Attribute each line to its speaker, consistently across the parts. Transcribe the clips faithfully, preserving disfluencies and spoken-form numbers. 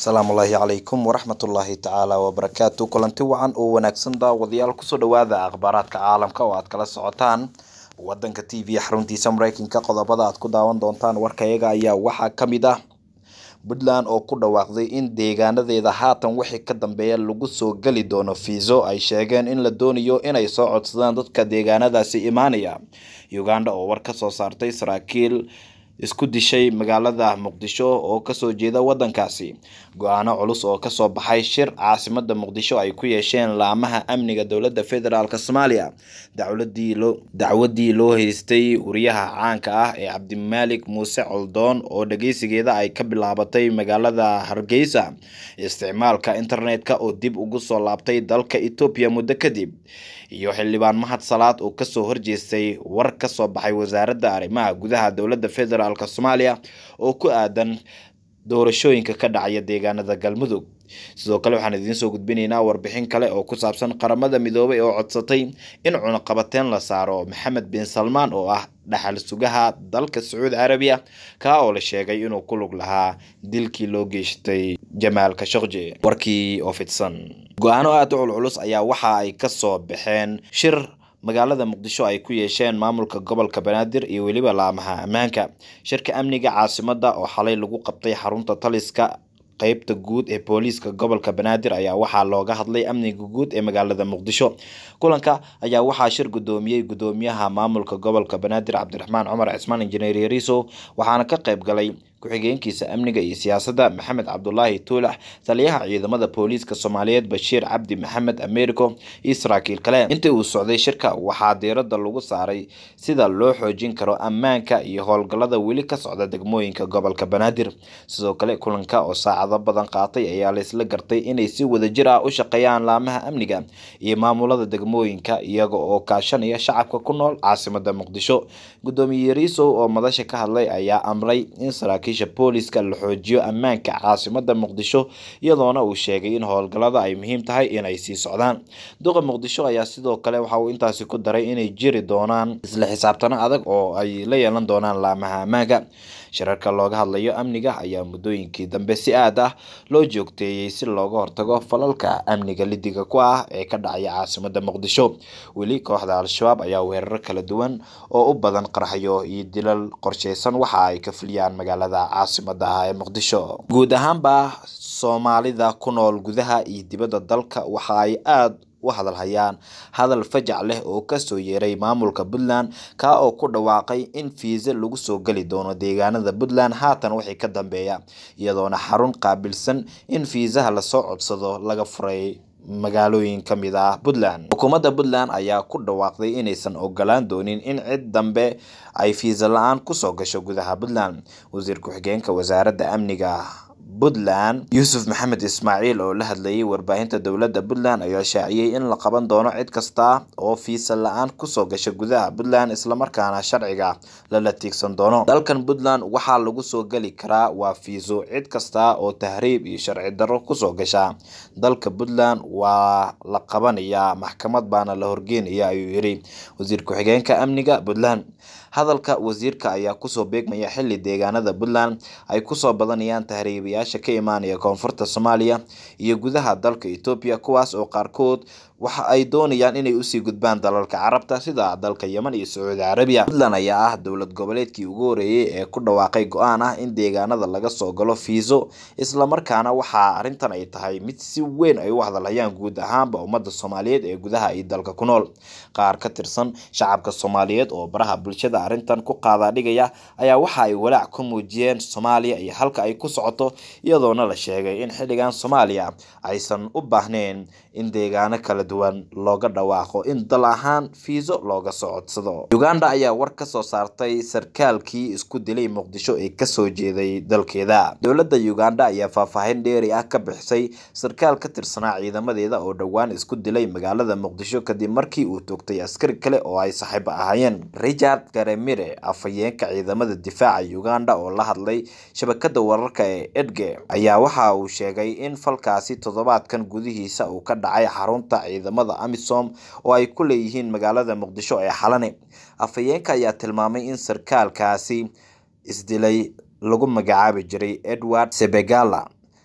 Speaker 1: Salaamu calaykum waraxmatullaahi tacaala wabarakaatu. Kulanti wacan oo wanaagsan daawadayaal kusoo dhawaada akhbaaraadka caalamka oo aad kala socotaan wadanka T V xaruntiisa Mareykanka. Qodobada aad ku daawan doontaan warkayaga ayaa waxaa ka mid ah Puntland oo ku dhawaaqday in deegaanadeeda haatan wixii ka dambeeya lagu soo gali doono fiiso. Ay sheegeen in la doonayo inay soo codsadaan dadka deegaanadaasi imaanaya. Uganda oo war ka soo saartay saraakiil isku dishay magaalada Muqdisho oo ka soo jeeda wadankaasi. Go'aano culus oo ka soo baxay shir caasimadda Muqdisho ay ku yeesheen laamaha amniga dowladda federaalka Soomaaliya. Dacwadii loo dacwadii loo haystay wariyaha caanka ah ee Cabdimaalik Muuse Coldoon oo dhageysigeeda ay ka bilaabatay magaalada Hargeysa. Isticmaalka internetka oo dib ugu soo laabtay dalka Itoobiya muddo kadib. Iyo xildhibaan Mahad Salaad oo ka soo horjeestay war ka soo baxay wasaaradda arrimaha gudaha dowladda federaalka Soomaaliya oo ku aadan doorashooyinka ka dhacaya deegaanada Galmudug. Sidoo kale waxaan idiin soo gudbinaynaa warbixin kale oo ku saabsan qaramada midoobay oo codsatay in cunaqabateyn la saaro Maxamed bin Salmaan oo ah dhaxal sugaha dalka Sacuudi Carabiya ka oo la sheegay inuu ku lug lahaa dilkii loo geystay Jamaal Khashoggi. Warkii oo fidsan. Go'aano aad u culus ayaa waxa ay ka soo baxeen shir magaalada Muqdisho ay ku yeesheen maamulka gobolka Banaadir iyo weliba laamaha ammaanka. Shirka amniga caasimadda oo xalay lagu qabtay xarunta taliska qaybta guud ee booliiska gobolka Banaadir ayaa waxaa looga hadlay amniga guud ee magaalada Muqdisho. Kulanka ayaa waxaa shir gudoomiyay gudoomiyaha maamulka gobolka Banaadir Cabdiraxmaan Cumar Cismaan Injineer Yariso, waxaana ka qayb galay ku-xigeenkiisa amniga iyo siyaasadda Maxamed Cabdullaahi Tuulax, taliyaha ciidamada booliiska Soomaaliyeed Bashiir Cabdi Maxamed Ameeriko iyo saraakiil kale. Intii uu socday shirka waxaa diiradda lagu saaray sida loo xoojin karo ammaanka iyo howlgallada weli ka socda degmooyinka gobolka Banaadir. Sidoo kale kulanka oo saacado badan qaatay ayaa la isla gartay inay si wadajir ah u shaqeeyaan laamaha amniga iyo maamulada degmooyinka iyaga oo kaashanaya shacabka ku nool caasimadda Muqdisho. Gudoomiye Yariso oo madasha ka hadlay ayaa amray in saraakiil booliiska la xoojiyo ammaanka caasimadda Muqdisho iyadoona uu sheegay in howlgallada ay muhiim tahay inay sii socdaan. Duqa Muqdisho ayaa sidoo kale waxa uu intaasi ku daray inay jiri doonaan isla xisaabtano adag oo ay la yeelan doonaan laamaha ammaanka. Shirarka looga hadlayo amniga ayaa muddooyinkii dambe si aad ah loo joogteeyay si looga hortago falalka amniga lidiga ku ah ee ka dhacaya caasimadda Muqdisho. Weli kooxda Al-Shabaab ayaa weerar kala duwan oo u badan qarxayo iyo dilal qorsheysan waxa ay ka fuliyaan magaalada caasimadda ah ee Muqdisho. Guud ahaanba Soomaalida ku nool gudaha iyo dibadda dalka waxa ay aad u hadal hayaan hadal fajac leh oo ka soo yeeray maamulka Puntland ka oo ku dhawaaqay in fiisa lagu soo gali doono deegaanada Puntland haatan wixii ka dambeeya, iyadoona xarun qaabilsan in fiisaha la soo codsado laga furay magaalooyin ka mid ah Puntland. Xukuumadda Puntland ayaa ku dhawaaqday inaysan ogolaan doonin in cid dambe ay fiisa la'aan ku soo gasho gudaha Puntland. Wasiir ku-xigeenka wasaaradda amniga Puntland Yuusuf Maxamed Ismaaciil oo la hadlayay warbaahinta dowladda Puntland ayaa shaaciyay in la qaban doono cid kasta oo fiisa la'aan ku soo gasha gudaha Puntland isla markaana sharciga lala tiigsan doono. Dalkan Puntland waxaa lagu soo gali karaa waa fiiso cid kasta oo tahriib iyo sharci darro ku soo gasha dalka Puntland waa la qabanayaa, maxkamad baana la horgeynaya ayuu yiri wasiir ku-xigeenka amniga Puntland. Hadalka wasiirka ayaa ku soo beegmaya xilli deegaanada Puntland ay ku soo badanayaan tahriibayaasha ka imaanaya koonfurta Soomaaliya iyo gudaha dalka Itoobiya, kuwaas oo qaarkood waxa ay doonayaan inay u sii gudbaan dalalka Carabta sida dalka Yemen iyo Sacuudi Carabiya. Puntland ayaa ah dowlad goboleedkii ugu horeeyay ee ku dhawaaqay go'aan ah in deegaanada laga soo galo fiiso, isla markaana waxa arrintan ay tahay mid si weyn ay u hadalhayaan guud ahaanba ummadda Soomaaliyeed ee gudaha iyo dalka ku nool. Qaar ka tirsan shacabka Soomaaliyeed oo baraha bulshada arrintan ku qaada dhigaya ayaa waxa ay walaac ku muujiyeen Soomaaliya iyo halka ay ku socoto, iyadoona la sheegay in xilligan Soomaaliya aysan u baahnayn in deegaano kala duwan looga dhawaaqo in dal ahaan fiiso looga soo codsado. Uganda ayaa war ka soo saartay sarkaalkii isku dilay Muqdisho ee ka soo jeeday dalkeeda. Dowladda Uganda ayaa faahfaahin dheeri ah ka bixisay sarkaal ka tirsanaa ciidamadeeda oo dhowaan isku dilay magaalada Muqdisho kadib markii uu toogtay askari kale oo ay saaxiib ahaayeen. Richard Karemire, afhayeenka ciidamada difaaca Uganda oo la hadlay shabakadda wararka ee Edge, ayaa waxa uu sheegay in falkaasi toddobaadkan gudihiisa uu ka dhacay xarunta ciidamada AMISOM oo ay ku leeyihiin magaalada Muqdisho ee Xalane. Afhayeenka ayaa tilmaamay in sarkaalkaasi isdilay lagu magacaabi jiray Edward Sebegala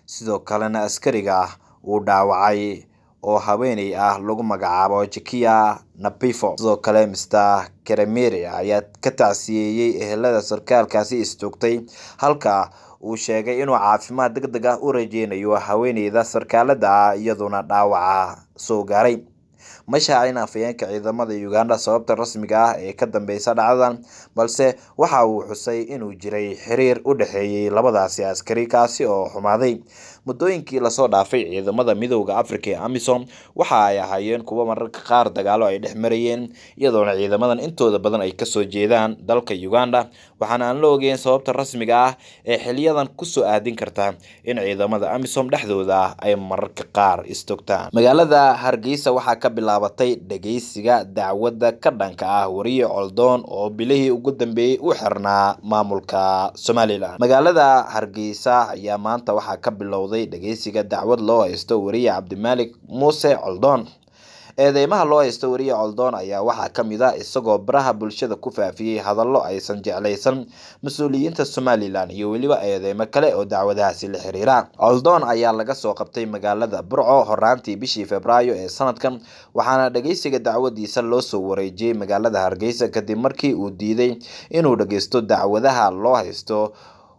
Speaker 1: sidoo kalena askariga ah uu dhaawacay oo haweeney ah lagu magacaabo Jekia Napifo. Sidoo kale Mister Keremere ayaa ka tacsiyeeyay ehelada sarkaalkaasi istoogtay, halka uu sheegay inuu caafimaad degdeg ah u rajeynayo haweeneyda sarkaalada ah iyaduna dhaawaca soo gaaray. Ma shaacin afhayeenka ciidamada Uganda sababta rasmiga ah ee ka dambeysa dhacdadan, balse waxa uu xusay inuu jiray xiriir u dhaxeeyay labadaasi askari kaasi oo xumaaday. Muddooyinkii la soo dhaafay ciidamada Midowga Afrika ee AMISOM waxa ay ahaayeen kuwo mararka qaar dagaalo ay dhex marayeen, iyadoona ciidamadan intooda badan ay kasoo jeedaan dalka Uganda, waxaana aan la ogeyn sababta rasmiga ah ee xiliyadan ku soo aadin karta in ciidamada AMISOM dhexdooda ay mararka qaar istoogtaan. Magaalada Hargeysa waxaa ka bilaabatay dhageysiga dacwadda ka dhanka ah wariye Coldoon oo bilihii ugu dambeeyay u xirnaa maamulka Somaliland. Magaalada Hargeysa ayaa maanta waxaa ka bilowday dhageysiga dacwad loo haysto wariye Cabdimalik Muuse Coldoon. Eedeymaha loo haysto wariye Coldoon ayaa waxaa ka mid ah isagoo baraha bulshada ku faafiyay hadallo aysan jeclaysan mas'uuliyiinta Somaliland iyo weliba eedeymo kale oo dacwadahaasi la xiriira. Coldoon ayaa laga soo qabtay magaalada Burco horaantii bishii Febraayo ee sanadkan, waxaana dhageysiga dacwadiisa loo soo wareejiyay magaalada Hargeysa kadib markii uu diiday inuu dhageysto dacwadaha loo haysto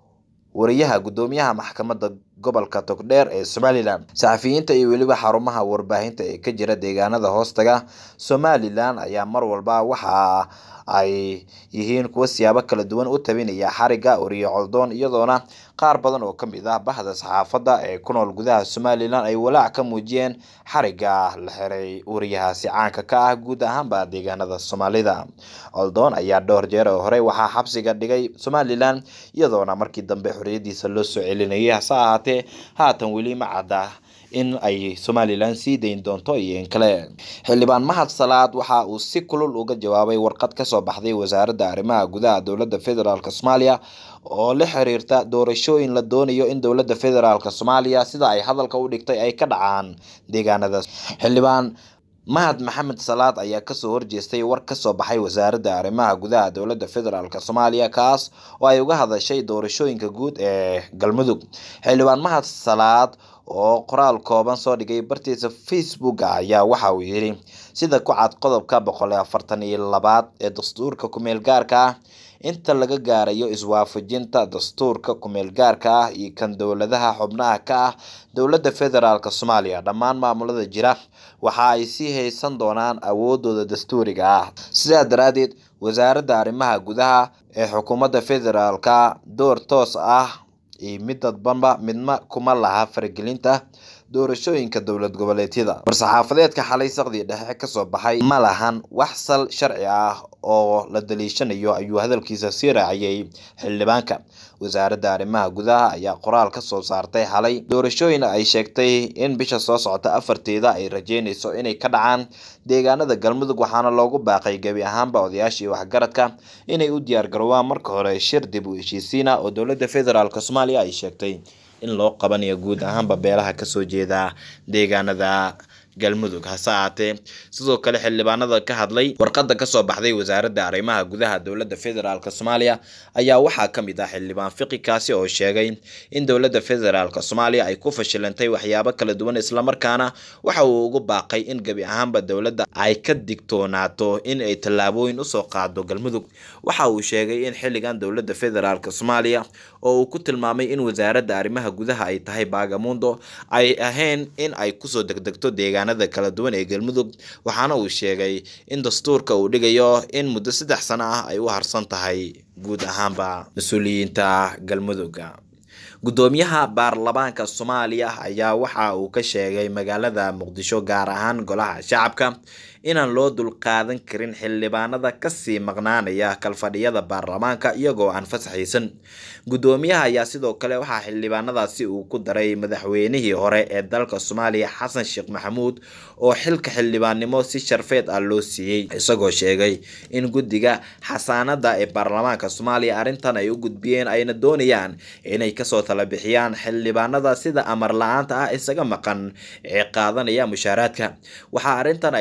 Speaker 1: wariyaha gudoomiyaha maxkamadda gobolka Togdheer ee Somaliland. Saxafiyiinta iyo weliba xarumaha warbaahinta ee ka jira deegaanada hoostaga Somaliland ayaa mar walba waxa ay yihiin kuwa siyaabo kala duwan u tabinaya xariga wariye Coldoon, iyadoona qaar badan oo kamid ah bahda saxaafadda ee ku nool gudaha Somaliland ay walaac ka muujiyeen xariga la xiray wariyahaasi caanka ka ah guud ahaanba deegaanada Soomaalida. Coldoon ayaa dhowr jeer oo hore waxaa xabsiga dhigay Somaliland, iyadoona markii dambe xorriyadiisa loo soo celinayay, hase ahaatee haatan weli ma cadda in ay Somaliland sii dayn doonto iyo in kale. Xildhibaan Mahad Salaad waxa uu si kulul uga jawaabay warqad ka soo baxday wasaaradda arrimaha gudaha dowladda federaalka Soomaaliya oo la xiriirta doorashooyin la doonayo in dowladda federaalka Soomaaliya sida ay hadalka u dhigtay ay ka dhacaan deegaanada. Xildhibaan Mahad Maxamed Salaad ayaa kasoo horjeestay war ka soo baxay wasaaradda arrimaha gudaha dowladda federaalka Soomaaliya kaas oo ay uga hadashay doorashooyinka guud ee Galmudug. Xildhibaan Mahad Salaad oo qoraal kooban soo dhigay bartiisa Facebook ayaa waxa uu yiri sida ku cad qodobka boqol iyo afartan iyo labaad ee dastuurka ku meel gaarka ah, inta laga gaarayo iswaafajinta dastuurka ku meel gaarka ah iyo kan dowladaha xubnaha ka ah dowladda federaalka Soomaaliya, dhammaan maamulada jira waxa ay sii haysan doonaan awoodooda dastuuriga ah. Sidaa daraadeed wasaaradda arrimaha gudaha ee xukuumadda federaalka door toos ah iyo mid dadbanba midna kuma laha faragelinta doorashooyinka dowlad goboleedyada. War-saxaafadeedka xalay saqdi dhexe ka soo baxay ma lahan wax sal sharci ah oo la daliishanayo, ayuu hadalkiisa sii raaciyay xildhibaanka. Wasaaradda arrimaha gudaha ayaa qoraal ka soo saartay xalay doorashooyin ay sheegtay in bisha soo socota afarteeda ay rajeynayso inay ka dhacaan deegaanada Galmudug, waxaana loogu baaqay gabi ahaanba odayaashii waxgaradka inay u diyaar garoobaan marka hore shir dib u heshiisiina oo dowladda federaalka Soomaaliya ay sheegtay in loo qabanayo guud ahaanba beelaha ka soo jeeda deegaanada Galmudug. Hase ahaatee sidoo kale xildhibaanada ka hadlay warqadda ka soo baxday wasaaradda arrimaha gudaha dowladda federaalka Soomaaliya ayaa waxaa ka mid ah xildhibaan Fiqi kaasi oo sheegay in dowladda federaalka Soomaaliya ay ku fashilantay waxyaabo kala duwan, isla markaana waxa uu ugu baaqay in gabi ahaanba dowladda ay ka digtoonaato in ay tallaabooyin u soo qaado Galmudug. Waxa uu sheegay in xilligan dowladda federaalka Soomaaliya oo uu ku tilmaamay in wasaaradda arrimaha gudaha ay tahay baagamundo ay ahayn in ay ku soo degdegto deegaan kala duwan ee Galmudug, waxaana uu sheegay in dastuurka uu dhigayo in muddo saddex sano ah ay u harsan tahay guud ahaanba mas'uuliyiinta Galmudug. Gudoomiyaha baarlamaanka Soomaaliya ayaa waxa uu ka sheegay magaalada Muqdisho gaar ahaan golaha shacabka inaan loo dulqaadan karin xildhibaanada ka sii maqnaanaya kalfadhiyada baarlamaanka iyagoo aan fasaxaysan. Gudoomiyaha ayaa sidoo kale waxa xildhibaanadaasi uu ku daray madaxweynihii hore ee dalka Soomaaliya Xasan Sheekh Maxamuud oo xilka xildhibaannimo si sharfeed ah loo siiyay, isagoo sheegay in guddiga xasaanada ee baarlamaanka Soomaaliya arrintan ay u gudbiyeen ayna doonayaan inay kasoo tala bixiyaan xildhibaanada sida amar la'aanta ah isaga maqan ee qaadanaya mushaaraadka. Waxa arrintan ay tahay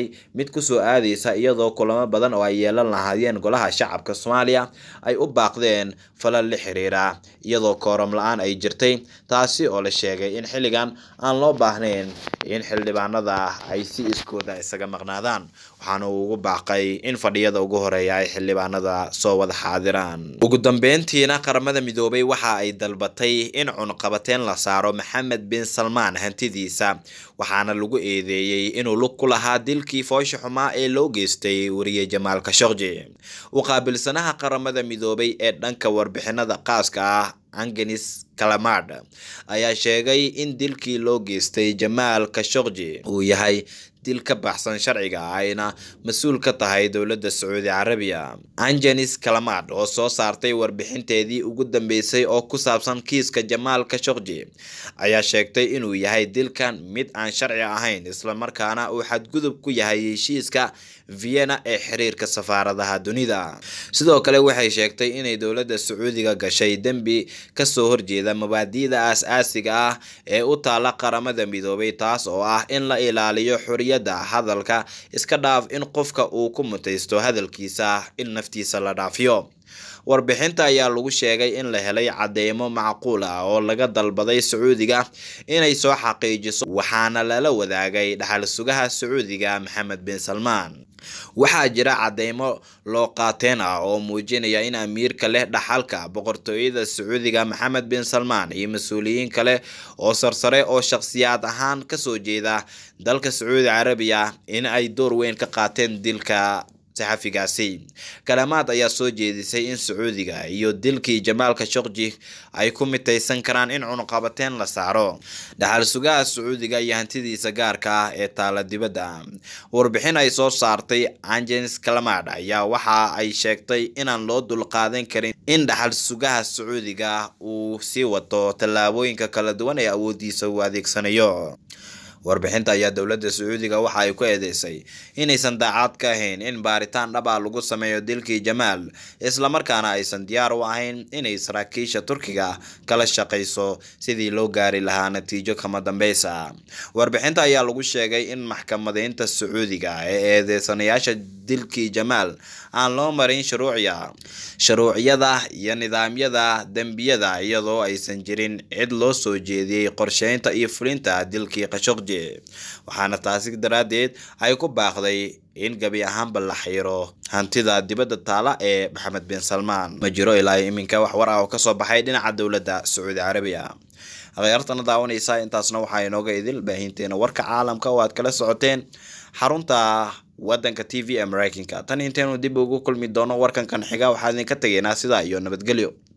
Speaker 1: tahay mid kusoo aadaysa iyadoo kulamo badan oo ay yeelan lahaayeen golaha shacabka Soomaaliya ay u baaqdeen falal la xiriira iyadoo kooram la'aan ay jirtay taasi oo la sheegay in xilligan aan loo baahnayn in xildhibaanada ay si iskooda isaga maqnaadaan waxaana uu ugu baaqay in fadhiyada ugu horeeya ay xildhibaanada soo wada xaadiraan. ugu dambeyntiina qaramada midoobay waxa ay dalbatay in cunqabateen la saaro Maxamed bin Salmaan hantidiisa waxaana lagu eedeeyay inuu lug ku lahaa dilkii foosha xumaa ee loo geystay wariye Jamaal Khashoggi. u qaabilsanaha qaramada midoobay ee dhanka warbixinada qaaska ah Angenis Kalamard ayaa sheegay in dilkii loo geystay Jamaal Khashoggi uu yahay dil ka baxsan sharciga ayna mas'uul ka tahay dowladda Sacuudi Carabiya. Angenis Kalamard oo soo saartay warbixinteedii ugu dambeysay oo ku saabsan kiiska Jamaal Khashoggi ayaa sheegtay inuu yahay dilkan mid aan sharci ahayn isla markaana uu xadgudub ku yahay heshiiska Vienna ee xiriirka safaaradaha dunida. sidoo kale waxay sheegtay inay dowladda Sacuudiga gashay dambi ka soo horjeeda mabaadi'da aas-aasiga ah ee u taala qaramada midoobay taas oo ah in la ilaaliyo xorriyadda hadalka iska dhaaf in qofka uu ku mutaysto hadalkiisa in naftiisa la dhaafiyo. warbixinta ayaa lagu sheegay in la helay cadeymo macquul ah oo laga dalbaday Sacuudiga inay soo xaqiijiso waxaana lala wadaagay dhaxal sugaha Sacuudiga Maxamed bin Salmaan. waxaa jira cadeymo loo qaateen ah oo muujinaya in amiirka leh dhaxalka boqortooyada Sacuudiga Maxamed bin Salmaan iyo mas'uuliyiin kale oo sarsare oo shakhsiyaad ahaan ka soo jeeda dalka Sacuudi Carabiya in ay door weyn ka qaateen dilka saxafigaasi. Kalamard ayaa soo jeedisay in Sacuudiga iyo dilkii Jamaal Khashoggi ay ku mitaysan karaan in cunqabateen la saaro dhaxal sugaha Sacuudiga iyo hantidiisa gaarka ah ee taala dibadda. warbixin ay soo saartay Angenis Kalamard ayaa waxa ay sheegtay inaan loo dulqaadan karin in dhaxal sugaha Sacuudiga uu sii wato tallaabooyinka kala duwan ee awoodiisa u adeegsanayo. warbixinta ayaa dowladda Sacuudiga waxa ay ku eedeysay inaysan daacad ka ahayn in baaritaan dhab ah lagu sameeyo dilkii Jamaal isla markaana aysan diyaar u ahayn inay saraakiisha Turkiga kala shaqeyso sidii loo gaari lahaa natiijo kama dambeysa. warbixinta ayaa lagu sheegay in maxkamadeynta Sacuudiga ee eedeysanayaasha dilkii Jamaal aan loo marin shuruuciya shuruuciyada iyo nidaamyada dambiyada iyadoo aysan jirin cid loo soo jeediyay qorsheynta iyo fulinta dilkii Khashoggi. waxaana taasi daraadeed ay ku baaqday in gabi ahaanba la xiro hantida dibadda taala ee Maxamed bin Salmaan. ma jiro ilaa iminka wax war ah oo ka soo baxay dhinaca dowladda Sacuudi Carabiya. akhyaartana daawanaysa intaasna waxaa inooga idil baahinteena warka caalamka oo aad kala socoteen xarunta wadanka T V Americanka. tan inteenu dib ugu kulmi doono warkan kan xiga waxaan idinka tageynaa sida iyo nabadgelyo.